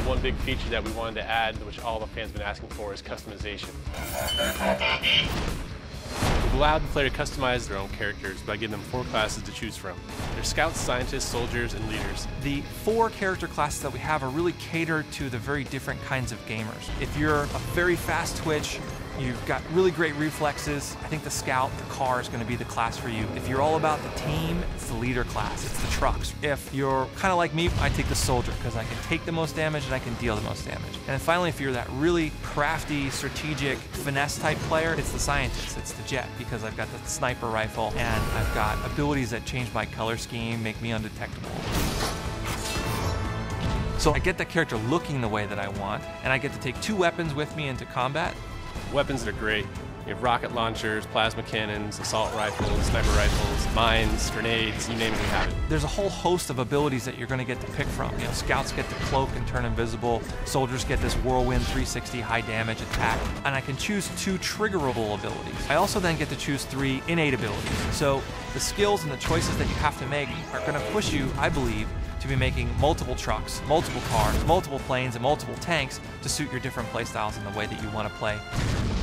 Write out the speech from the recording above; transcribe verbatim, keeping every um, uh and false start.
one big feature that we wanted to add, which all the fans have been asking for, is customization. We've allowed the player to customize their own characters by giving them four classes to choose from. They're scouts, scientists, soldiers, and leaders. The four character classes that we have are really catered to the very different kinds of gamers. If you're a very fast twitch, you've got really great reflexes, I think the scout, the car is going to be the class for you. If you're all about the team, it's the leader class, it's the trucks. If you're kind of like me, I take the soldier because I can take the most damage and I can deal the most damage. And then finally, if you're that really crafty, strategic, finesse type player, it's the scientist, it's the jet, because I've got the sniper rifle and I've got abilities that change my color scheme, make me undetectable. So I get that character looking the way that I want, and I get to take two weapons with me into combat. Weapons that are great. You have rocket launchers, plasma cannons, assault rifles, sniper rifles, mines, grenades, you name it, we have it. There's a whole host of abilities that you're going to get to pick from. You know, scouts get to cloak and turn invisible, soldiers get this whirlwind three sixty high damage attack, and I can choose two triggerable abilities. I also then get to choose three innate abilities. So the skills and the choices that you have to make are going to push you, I believe, to be making multiple trucks, multiple cars, multiple planes, and multiple tanks to suit your different playstyles and the way that you want to play.